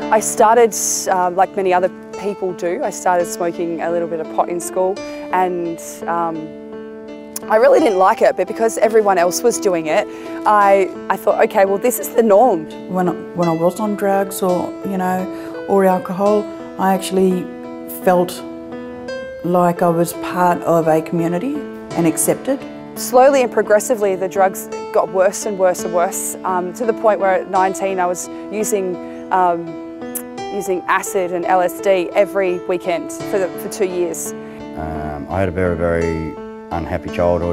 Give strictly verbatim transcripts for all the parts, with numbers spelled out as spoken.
I started, uh, like many other people do, I started smoking a little bit of pot in school, and um, I really didn't like it, but because everyone else was doing it, I, I thought, okay, well, this is the norm. When I, when I was on drugs or, you know, or alcohol, I actually felt like I was part of a community and accepted. Slowly and progressively, the drugs got worse and worse and worse, um, to the point where at nineteen I was using, um, using acid and L S D every weekend for, the, for two years. Um, I had a very, very unhappy childhood.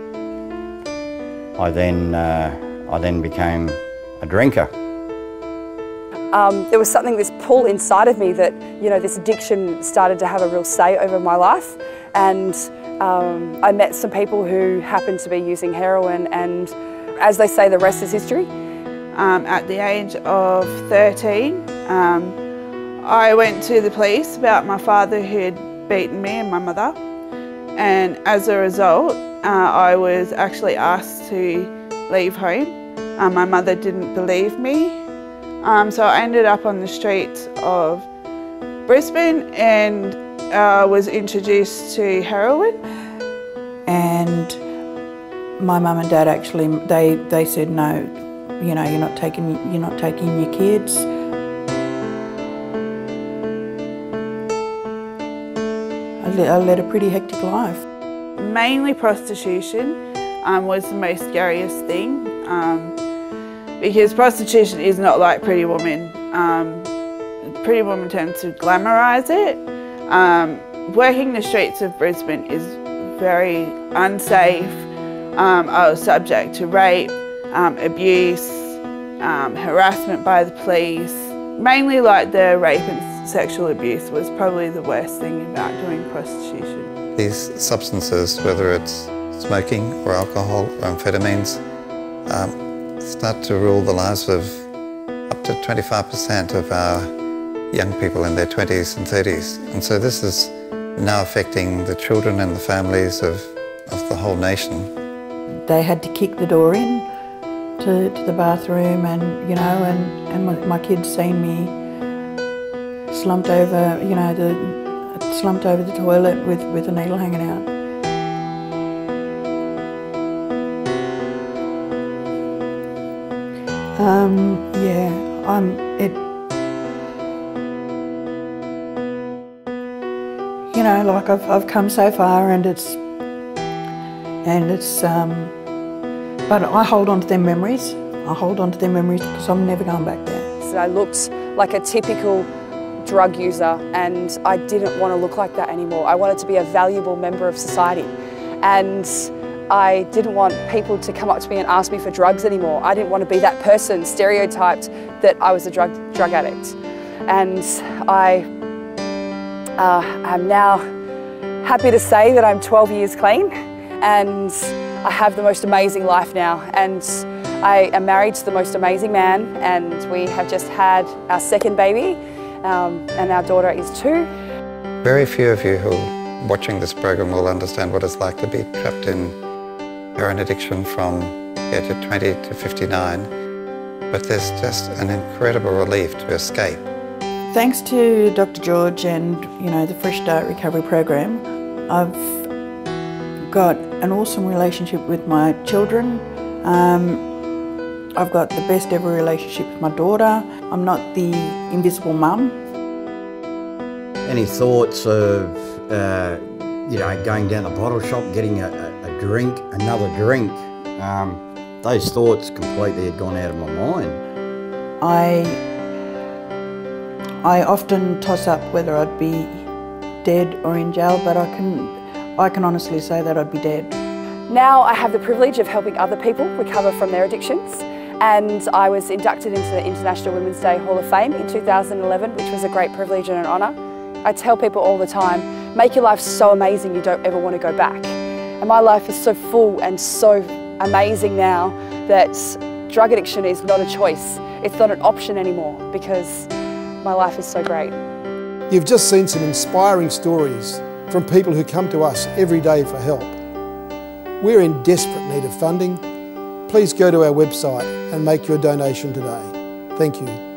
I then, uh, I then became a drinker. Um, there was something, this pull inside of me that, you know, this addiction started to have a real say over my life. And um, I met some people who happened to be using heroin, and as they say, the rest is history. Um, at the age of thirteen, um, I went to the police about my father who had beaten me and my mother. And as a result, uh, I was actually asked to leave home. Uh, my mother didn't believe me. Um, so I ended up on the streets of Brisbane and uh, was introduced to heroin. And my mum and dad actually, they, they said, no, you know, you're not taking, you're not taking your kids. I led, I led a pretty hectic life. Mainly prostitution um, was the most scariest thing. Um, Because prostitution is not like Pretty Woman. Um, Pretty Woman tends to glamorise it. Um, working the streets of Brisbane is very unsafe. Um, I was subject to rape, um, abuse, um, harassment by the police. Mainly like the rape and sexual abuse was probably the worst thing about doing prostitution. These substances, whether it's smoking or alcohol or amphetamines, um, start to rule the lives of up to twenty-five percent of our young people in their twenties and thirties. And so this is now affecting the children and the families of, of the whole nation. They had to kick the door in to, to the bathroom, and, you know, and, and my, my kids seen me slumped over, you know, the, slumped over the toilet with, with a needle hanging out. Um, yeah, I'm, it, you know, like I've, I've come so far, and it's, and it's, um, but I hold on to them memories. I hold on to them memories because I'm never going back there. So I looked like a typical drug user, and I didn't want to look like that anymore. I wanted to be a valuable member of society, and I didn't want people to come up to me and ask me for drugs anymore. I didn't want to be that person stereotyped that I was a drug, drug addict. And I uh, am now happy to say that I'm twelve years clean, and I have the most amazing life now. And I am married to the most amazing man, and we have just had our second baby, um, and our daughter is two. Very few of you who are watching this program will understand what it's like to be trapped in heroin addiction from age of twenty to fifty-nine, but there's just an incredible relief to escape. Thanks to Doctor George and, you know, the Fresh Start Recovery Program, I've got an awesome relationship with my children. Um, I've got the best ever relationship with my daughter. I'm not the invisible mum. Any thoughts of, uh, you know, going down the bottle shop, getting a, a a drink, another drink, um, those thoughts completely had gone out of my mind. I, I often toss up whether I'd be dead or in jail, but I can, I can honestly say that I'd be dead. Now I have the privilege of helping other people recover from their addictions, and I was inducted into the International Women's Day Hall of Fame in two thousand eleven, which was a great privilege and an honour. I tell people all the time, make your life so amazing you don't ever want to go back. And my life is so full and so amazing now that drug addiction is not a choice. It's not an option anymore because my life is so great. You've just seen some inspiring stories from people who come to us every day for help. We're in desperate need of funding. Please go to our website and make your donation today. Thank you.